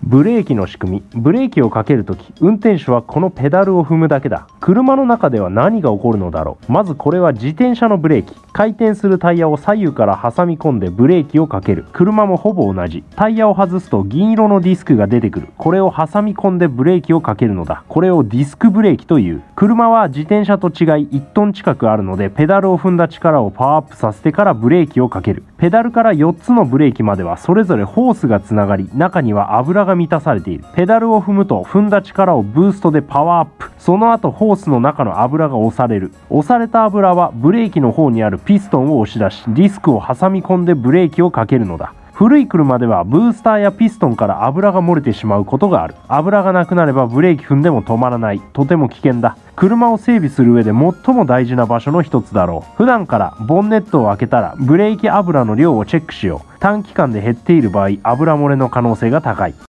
ブレーキの仕組み。ブレーキをかけるとき、運転手はこのペダルを踏むだけだ。車の中では何が起こるのだろう。まずこれは自転車のブレーキ。回転するタイヤを左右から挟み込んでブレーキをかける。車もほぼ同じ。タイヤを外すと銀色のディスクが出てくる。これを挟み込んでブレーキをかけるのだ。これをディスクブレーキという。車は自転車と違い1トン近くあるので、ペダルを踏んだ力をパワーアップさせてからブレーキをかける。ペダルから4つのブレーキまではそれぞれホースがつながり、中には油が満たされている。ペダルを踏むと踏んだ力をブーストでパワーアップ。その後ホースの中の油が押される。押された油はブレーキの方にあるピストンを押し出し、ディスクを挟み込んでブレーキをかけるのだ。古い車ではブースターやピストンから油が漏れてしまうことがある。油がなくなればブレーキ踏んでも止まらない。とても危険だ。車を整備する上で最も大事な場所の一つだろう。普段からボンネットを開けたらブレーキ油の量をチェックしよう。短期間で減っている場合、油漏れの可能性が高い。